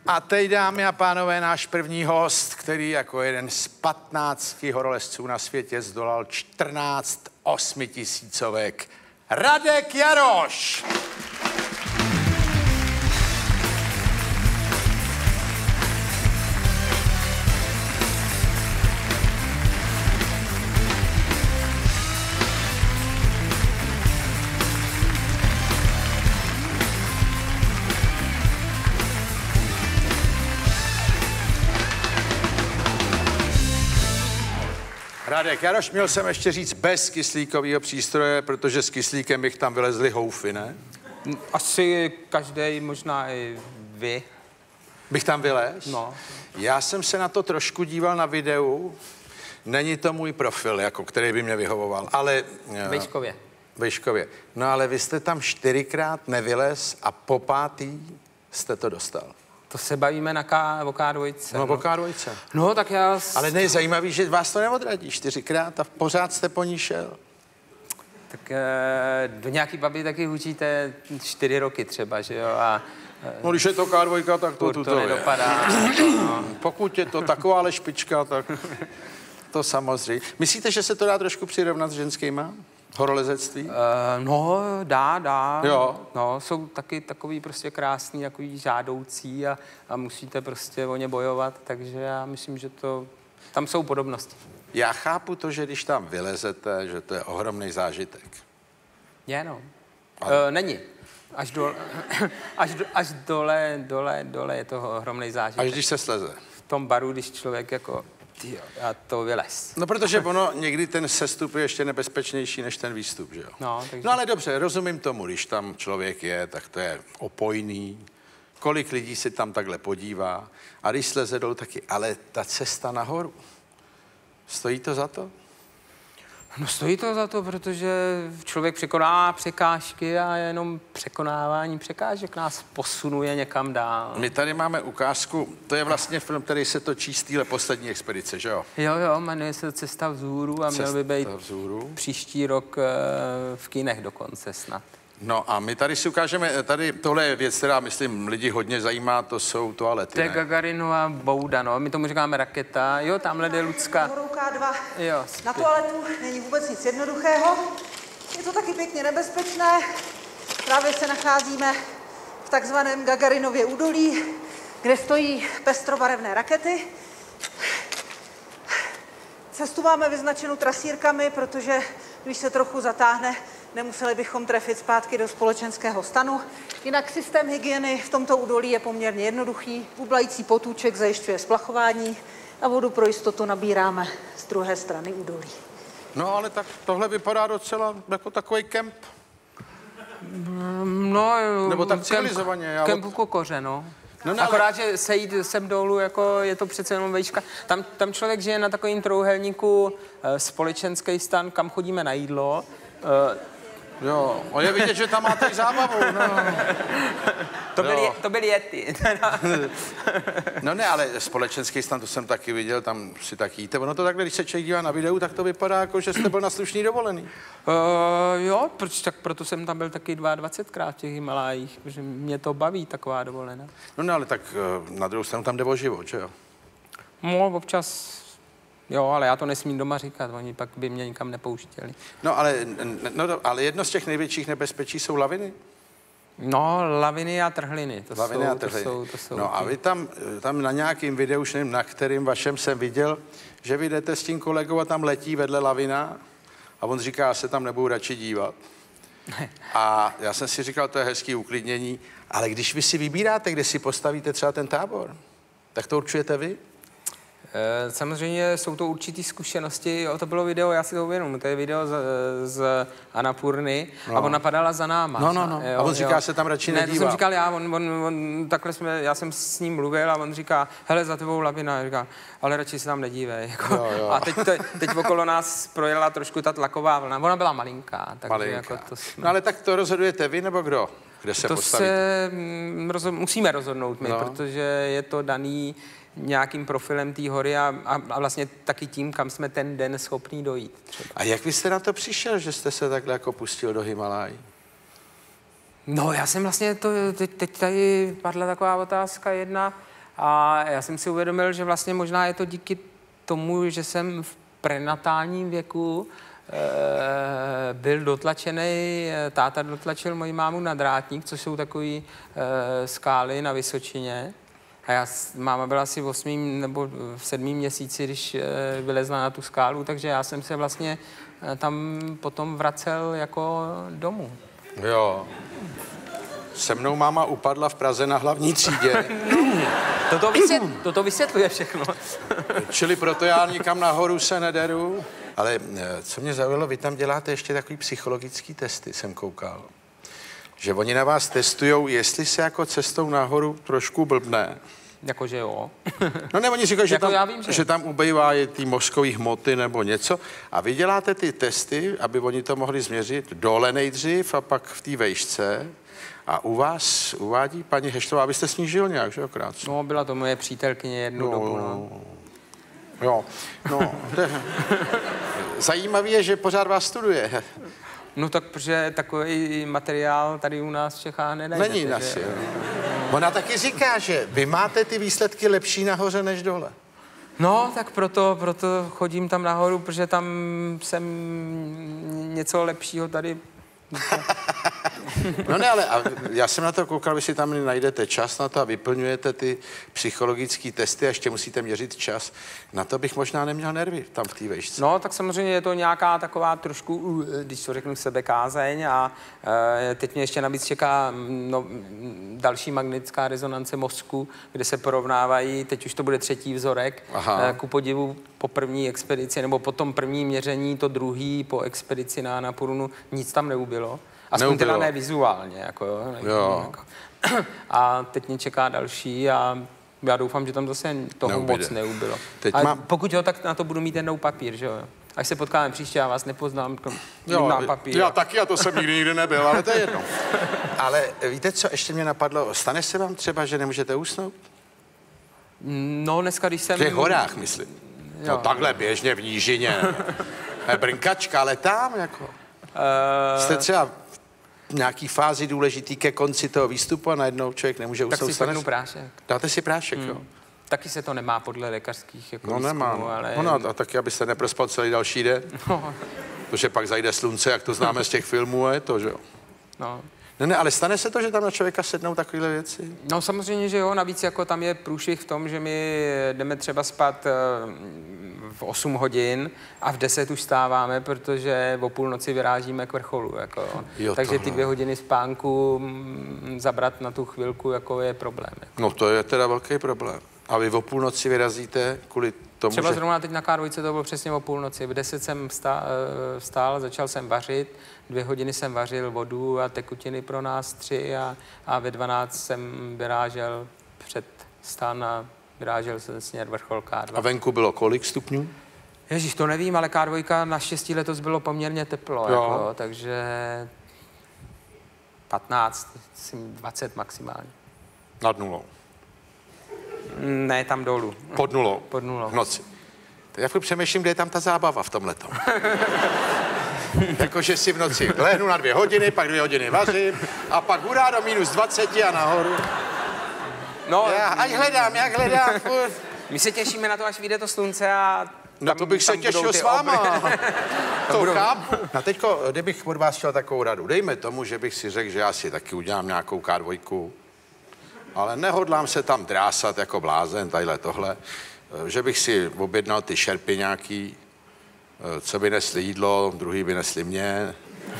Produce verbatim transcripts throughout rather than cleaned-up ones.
A teď, dámy a pánové, náš první host, který jako jeden z patnácti horolezců na světě zdolal čtrnáct osmitisícovek. Radek Jaroš! Radek Jaroš, měl jsem ještě říct bez kyslíkového přístroje, protože s kyslíkem bych tam vylezli houfy, ne? Asi každý, možná i vy. Bych tam vylez? No. Já jsem se na to trošku díval na videu. Není to můj profil, jako, který by mě vyhovoval, ale... Vejškově. Vejškově. No ale vy jste tam čtyřikrát nevylez a po pátý jste to dostal. To se bavíme na K, o K dva. No, o K dva. No, tak já... Ale nejzajímavý, že vás to neodradí čtyřikrát a pořád jste po ní šel. Tak e, do nějaký babi taky učíte čtyři roky třeba, že jo? A, e, no, když je to K dva, tak to tu to nedopadá. No. Pokud je to takováhle špička, tak to samozřejmě. Myslíte, že se to dá trošku přirovnat s ženskýma? Horolezectví? Uh, no, dá, dá. Jo. No, jsou taky takový prostě krásný, takový žádoucí a, a musíte prostě o ně bojovat, takže já myslím, že to, tam jsou podobnosti. Já chápu to, že když tam vylezete, že to je ohromný zážitek. Je, no. Ale... Uh, není. Až, do, až, do, až dole, dole, dole je to ohromný zážitek. Až když se sleze. V tom baru, když člověk jako... Tyjo, a to vylez. No, protože ono někdy ten sestup je ještě nebezpečnější než ten výstup, že jo? No, takže... no ale dobře, rozumím tomu, když tam člověk je, tak to je opojný. Kolik lidí se tam takhle podívá. A když sleze dolů taky, ale ta cesta nahoru, stojí to za to? No stojí to za to, protože člověk překoná překážky a jenom překonávání překážek nás posunuje někam dál. My tady máme ukázku, to je vlastně film, který se točí z téhle poslední expedice, že jo? Jo, jo, jmenuje se Cesta vzhůru a měl by být vzhůru. Příští rok v kinech dokonce snad. No a my tady si ukážeme, tady tohle je věc, která, myslím, lidi hodně zajímá, to jsou toalety, To je Gagarinova bouda, no, my tomu říkáme raketa, jo, tamhle jde Lucka. K dva. Jo, na toaletu není vůbec nic jednoduchého, je to taky pěkně nebezpečné, právě se nacházíme v takzvaném Gagarinově údolí, kde stojí pestrobarevné rakety. Cestu máme vyznačenou trasírkami, protože když se trochu zatáhne, nemuseli bychom trefit zpátky do společenského stanu. Jinak systém hygieny v tomto údolí je poměrně jednoduchý. Bublající potůček zajišťuje splachování a vodu pro jistotu nabíráme z druhé strany údolí. No ale tak tohle vypadá docela jako takový kemp. No, nebo tak civilizovaně. Kemp u Kokoře, no. No, no, Akorát, ale... že sejít sem dolů, jako je to přece jenom vejška. Tam, tam člověk žije na takovým trouhelníku e, společenský stan, kam chodíme na jídlo. E, Jo, on je vidět, že tam máte i zábavu, no. To byly, to byly jety. No ne, ale společenský stan, to jsem taky viděl, tam si tak jíte. Ono to takhle, když se člověk dívá na videu, tak to vypadá jako, že jste byl na slušný dovolený. Uh, jo, proč, tak proto jsem tam byl taky dvacetkrát v těch Himalájích, protože mě to baví, taková dovolená. No ne, ale tak na druhou stranu tam jde o život, že jo? No, občas... Jo, ale já to nesmím doma říkat, oni pak by mě nikam nepouštěli. No ale, no, ale jedno z těch největších nebezpečí jsou laviny. No, laviny a trhliny. To laviny jsou, a trhliny. To jsou, to jsou no a vy tam, tam na nějakým videu, už nevím, na kterým vašem jsem viděl, že vy jdete s tím kolegou a tam letí vedle lavina a on říká, já se tam nebudu radši dívat. A já jsem si říkal, to je hezký uklidnění, ale když vy si vybíráte, kde si postavíte třeba ten tábor, tak to určujete vy? Samozřejmě jsou to určitý zkušenosti, jo, to bylo video, já si to uvědomím, to je video z, z Annapurny no. a ona padala za náma. No, no, no. Jo, a on říká, jo. se tam radši ne, nedívá. Ne, to jsem říkal já, on, on, on, takhle jsme, já jsem s ním mluvil a on říká, hele, za tebou lavina, říká, ale radši se tam nedívej. Jako. Jo, jo. A teď, to, teď okolo nás projela trošku ta tlaková vlna, ona byla malinká. Takže malinká. jako to jsme... No ale tak to rozhodujete vy nebo kdo? Kde se to postavíte? se rozhod, musíme rozhodnout my, no. Protože je to daný nějakým profilem té hory a, a, a vlastně taky tím, kam jsme ten den schopní dojít. Třeba. A jak vy jste na to přišel, že jste se takhle jako pustil do Himalájí? No já jsem vlastně, to, teď, teď tady padla taková otázka jedna A já jsem si uvědomil, že vlastně možná je to díky tomu, že jsem v prenatálním věku e, byl dotlačený, táta dotlačil moji mámu na Drátník, což jsou takový e, skály na Vysočině. A já, máma byla asi v osmým nebo v sedmým měsíci, když e, vylezla na tu skálu, takže já jsem se vlastně e, tam potom vracel jako domů. Jo. Se mnou máma upadla v Praze na hlavní třídě. Toto, vysvět, toto vysvětluje všechno. Čili proto já nikam nahoru se nederu. Ale co mě zaujalo, vy tam děláte ještě takový psychologický testy, jsem koukal. Že oni na vás testujou, jestli se jako cestou nahoru trošku blbne. Jakože jo. No ne, oni říkají, že, jako tam, vím, že... že tam ubejvá ty mozkové hmoty nebo něco. A vy děláte ty testy, aby oni to mohli změřit dole nejdřív a pak v té vejšce. A u vás uvádí paní Heštová, abyste snížil nějak, že jo, krátce? No, byla to moje přítelkyně jednu no, dobu, no. Jo, no. Zajímavé je, že pořád vás studuje. No tak, protože takový materiál tady u nás v Čechách nenajdete. Není asi, jo. Ona taky říká, že vy máte ty výsledky lepší nahoře než dole. No, tak proto, proto chodím tam nahoru, protože tam jsem něco lepšího tady... No ne, ale a já jsem na to koukal, vy si tam najdete čas na to a vyplňujete ty psychologické testy a ještě musíte měřit čas. Na to bych možná neměl nervy tam v té vejšce. No, tak samozřejmě je to nějaká taková trošku, když to řeknu, sebekázeň a e, teď mě ještě navíc čeká no, další magnetická rezonance mozku, kde se porovnávají, teď už to bude třetí vzorek, e, ku podivu po první expedici, nebo po tom první měření, to druhý po expedici na Annapurnu, nic tam neubylo. Aspoň teda ne vizuálně, jako jo. jo. Jako. A teď mě čeká další a já doufám, že tam zase toho Neubyde. moc neubylo. Teď a mám... pokud jo, tak na to budu mít jednou papír, že jo. Až se potkáme příště, já vás nepoznám, jo, na papír. Já taky, a to jsem nikdy nikdy nebyl, ale to je jedno. Ale víte, co ještě mě napadlo? Stane se vám třeba, že nemůžete usnout? No, dneska, když jsem... V těch horách, myslím. Jo. No takhle běžně v nížině. Brnkačka, ale tam jako... Uh... Jste třeba v nějaký fázi důležitý ke konci toho výstupu a najednou člověk nemůže usnout. Tak si sednu prášek. Dáte si prášek, hmm. jo? Taky se to nemá podle lékařských jako no výzkumů, nemám. ale... No, no a taky, abyste neprospal celý další den. No. Protože pak zajde slunce, jak to známe z těch filmů a je to, že jo? No. Ne, ne, ale stane se to, že tam na člověka sednou takovéhle věci? No samozřejmě, že jo, navíc jako tam je průšvih v tom, že my jdeme třeba spát v osm hodin a v deset už stáváme, protože o půlnoci vyrážíme k vrcholu, jako. Jo, takže tohle. Ty dvě hodiny spánku zabrat na tu chvilku, jako je problém. Jako. No to je teda velký problém. A vy o půlnoci vyrazíte kvůli tomu, třeba že... zrovna teď na K dva to bylo přesně o půlnoci. V deset jsem vstál, vstál, začal jsem vařit, dvě hodiny jsem vařil vodu a tekutiny pro nás tři a, a ve dvanáct jsem vyrážel před stan a vyrážel jsem směr vrchol K dva. A venku bylo kolik stupňů? Ježíš, to nevím, ale K dva naštěstí letos bylo poměrně teplo, jako, takže patnáct, dvacet maximálně. Nad nulou? Ne, tam dolů. Pod nulou? Pod nulou. V noci. Tak já furt přemýšlím, kde je tam ta zábava v tomhletom. Jakože si v noci lehnu na dvě hodiny, pak dvě hodiny vařím a pak hurá do minus dvacet a nahoru. No, já ať hledám, jak hledám. Furt. My se těšíme na to, až vyjde to slunce a... No tam, to bych se těšil s váma. To chápu. A teďko, kdybych od vás chtěl takovou radu, dejme tomu, že bych si řekl, že já si taky udělám nějakou K dva, ale nehodlám se tam drásat jako blázen, tadyhle tohle, že bych si objednal ty šerpy nějaký, co by nesli jídlo, druhý by nesli mě.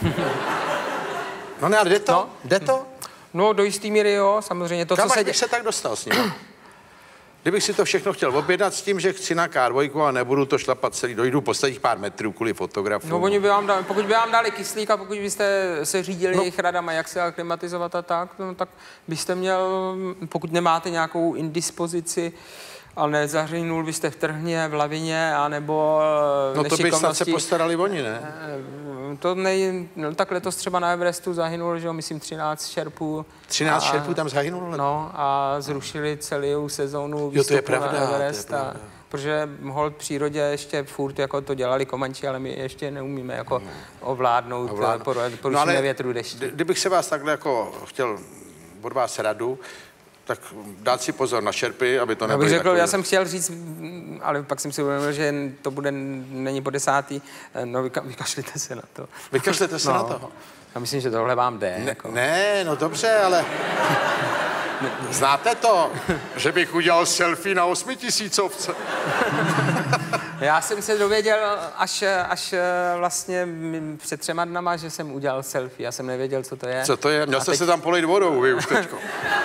No ne, ale jde to? No. Jde to? No, do jistý míry jo, samozřejmě. To, Kam co se bych se tak dostal s ním? Kdybych si to všechno chtěl objednat s tím, že chci na K dva a nebudu to šlapat celý, dojdu posledních pár metrů kvůli fotografu. No, oni by vám dali, pokud by vám dali kyslík a pokud byste se řídili no. jejich radama, jak se aklimatizovat a tak, no, tak byste měl, pokud nemáte nějakou indispozici, ale nezahrnul byste v trhně, v lavině, anebo no to by snad se postarali oni, ne? To nej, no, tak letos třeba na Everestu zahynul, že jo, myslím třináct šerpů. třináct šerpů tam zahynulo? No a zrušili celou sezónu výstupu jo, to je pravda, na Everest. To je pravda. A, protože hold v přírodě ještě furt jako to dělali Komanči, ale my ještě neumíme jako no. ovládnout, ovládnout. porušíme no, větru dešti. Kdybych se vás takhle jako chtěl od vás radu, tak dát si pozor na šerpy, aby to nebylo. Já bych řekl, já jsem chtěl říct, ale pak jsem si uvědomil, že to bude, není po desátý, no vyka, vykašlite se na to. Vykašlete se no, na to? Já myslím, že tohle vám jde. Ne, jako. ne no dobře, ale znáte to, že bych udělal selfie na osmitisícovce? Já jsem se dověděl až, až vlastně před třema dnama, že jsem udělal selfie. Já jsem nevěděl, co to je. Co to je? Měl jste teď... se tam polejt vodou, vy už teďko.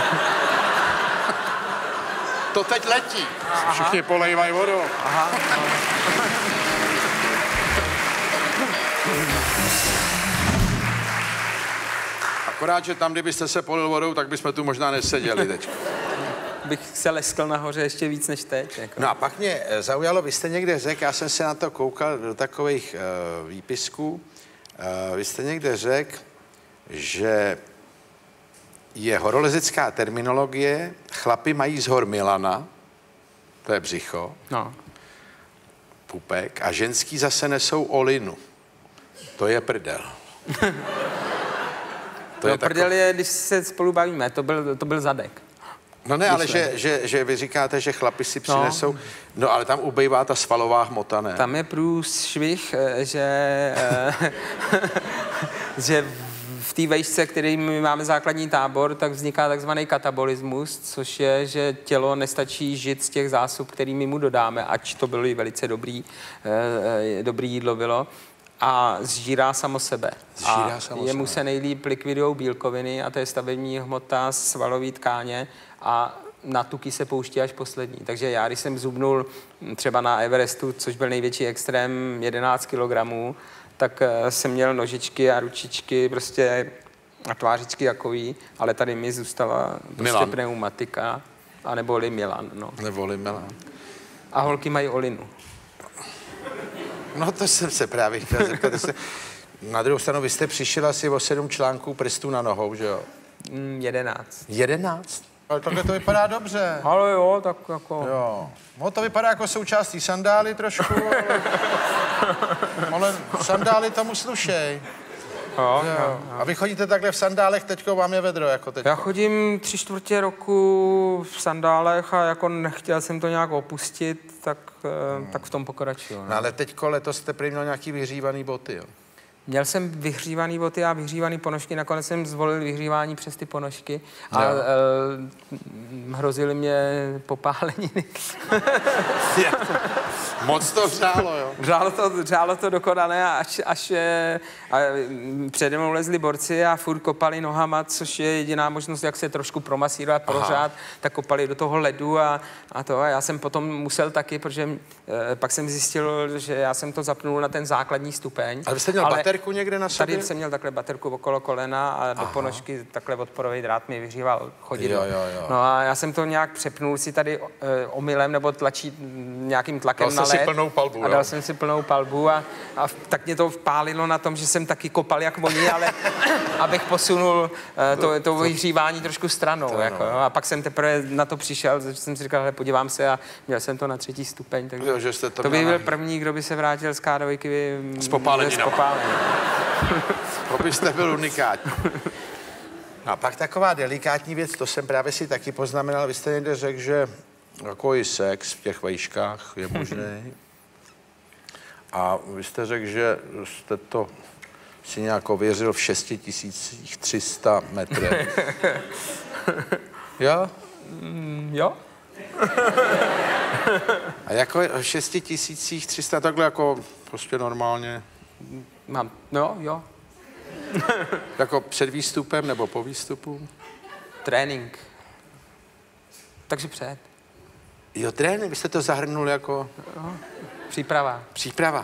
To teď letí. Aha. Všichni polejvají vodou. Aha. Akorát, že tam, kdybyste se polil vodou, tak bychom tu možná neseděli teď. Bych se leskl nahoře ještě víc než teď. Jako. No a pak mě zaujalo, vy jste někde řekl, já jsem se na to koukal do takových uh, výpisků, uh, vy jste někde řekl, že je horolezecká terminologie, chlapi mají z hor Milana, to je břicho, no. pupek, a ženský zase nesou olinu, to je prdel. To no, je prdel takový... je, když se spolu bavíme, to byl, to byl zadek. No ne, ale že, že, že vy říkáte, že chlapi si přinesou, no, no ale tam ubejvá ta svalová hmota, ne? Tam je průšvih, že, že v té vejšce, který my máme základní tábor, tak vzniká takzvaný katabolismus, což je, že tělo nestačí žít z těch zásob, kterými mu dodáme, ač to bylo velice dobrý, dobrý jídlo bylo. A zžírá samo sebe. Zžírá a samo jemu sebe. se nejlíp likvidují bílkoviny a to je stavební hmota, svalové tkáně a na tuky se pouští až poslední. Takže já, když jsem zubnul třeba na Everestu, což byl největší extrém, jedenáct kilogramů, tak jsem měl nožičky a ručičky prostě a tvářičky jakový, ale tady mi zůstala prostě pneumatika, anebo-li Milan. No. Nebo-li Milan. A holky mají olinu. No to jsem se právě chtěl zeptat. Se... Na druhou stranu, vy jste přišel asi o sedm článků prstů na nohou, že jo? Mm, jedenáct. Jedenáct? Ale takhle to vypadá dobře. Ale jo, tak jako... Jo. No to vypadá jako součástí sandály trošku, ale... ale sandály tomu slušej. Jo, jo. jo. A vy chodíte takhle v sandálech, teďko vám je vedro, jako teďko. Já chodím tři čtvrtě roku v sandálech a jako nechtěl jsem to nějak opustit, tak, hmm. tak v tom pokračuju. No ale teďko letos jste prý měl nějaký vyhřívaný boty, jo? Měl jsem vyhřívaný boty a vyhřívaný ponožky, nakonec jsem zvolil vyhřívání přes ty ponožky a e, hrozily mě popáleniny. Moc to hřálo, jo? Hřálo to, hřálo to dokonané, až, až a přede mnou lezli borci a furt kopali nohama, což je jediná možnost, jak se trošku promasírovat, prořát, tak kopali do toho ledu a, a to. A já jsem potom musel taky, protože e, pak jsem zjistil, že já jsem to zapnul na ten základní stupeň. Ale vy jste měl ale baterku někde na sobě? Tady jsem měl takhle baterku okolo kolena a do Aha. ponožky takhle odporový drát mi vyhříval chodidlo. Jo, jo, jo. No a já jsem to nějak přepnul si tady e, omylem nebo tlačí nějakým tlakem na led. Si plnou palbu, a dal jo? jsem si plnou palbu a, a tak mě to vpálilo na tom, že jsem taky kopal jak oni, ale abych posunul e, to, to vyhřívání trošku stranou. To jako, no. A pak jsem teprve na to přišel, že jsem si říkal, hele, podívám se a měl jsem to na třetí stupeň. Takže jo, že jste to to by byl první, kdo by se vrátil z kádovejky s popáleninama. To byste byl unikátní. No a pak taková delikátní věc, to jsem právě si taky poznamenal, vy jste někde řekl, že jako i sex v těch vejškách je možný. A vy jste řekl, že jste to si nějak ověřil v šest tisíc tři sta metrech. Jo? Mm, jo. A jako v šest tisíc tři sta takhle jako prostě normálně? Mám, no, jo. Jako před výstupem nebo po výstupu? Trénink. Takže před. Jo, trénink, vy jste to zahrnul jako... No, příprava. Příprava.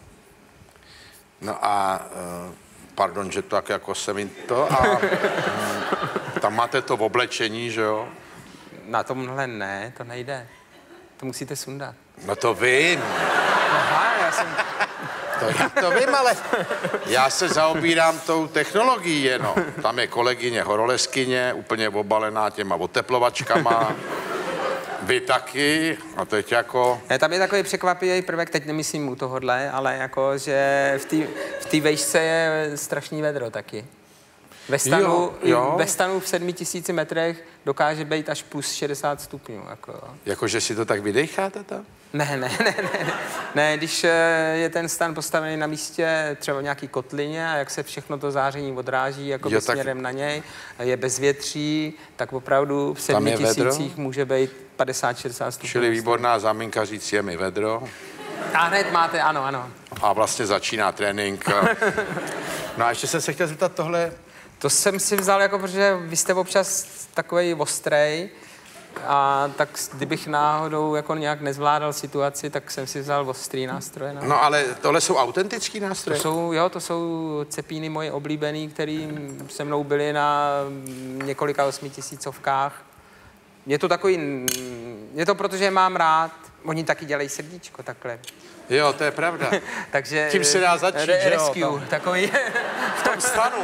No a, uh, pardon, že tak jako se mi to a um, tam máte to v oblečení, že jo? Na tomhle ne, to nejde. To musíte sundat. No to vím. Aha, já jsem... To já to vím, ale já se zaobírám tou technologií jenom. Tam je kolegyně horolezkyně, úplně obalená těma oteplovačkama. Vy taky, a teď jako... Ne, tam je takový překvapivý prvek, teď nemyslím u tohohle, ale jako, že v té v té vejšce je strašný vedro taky. Ve stanu, Jo, jo. ve stanu v sedmi tisíci metrech dokáže být až plus šedesát stupňů. Jako. Jakože si to tak vydecháte tam? Ne, ne, ne, ne, ne, když je ten stan postavený na místě třeba v nějaký kotlině a jak se všechno to záření odráží jako Jo, tak... směrem na něj, je bezvětří, tak opravdu v sedmi tisících může být padesát šedesát stupňů. Čili výborná záminka říct, je mi vedro. A hned máte, ano, ano. A vlastně začíná trénink. No a ještě jsem se chtěl zeptat tohle. To jsem si vzal, jako, protože vy jste občas takovej ostrej, a tak kdybych náhodou jako nějak nezvládal situaci, tak jsem si vzal ostrý nástroje. No, no ale tohle jsou autentický nástroje? To jsou, jo, to jsou cepíny moje oblíbený, který se mnou byly na několika osmitisícovkách. Je to takový, je to protože je mám rád, oni taky dělají srdíčko takhle. Jo, to je pravda. Takže tím se dá začít, re- že rescue, jo? takový. V tom stanu.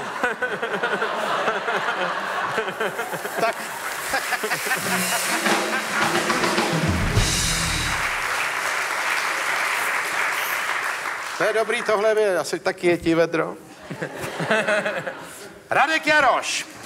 Tak. To je dobrý, tohle je, asi taky je ti vedro. Radek Jaroš.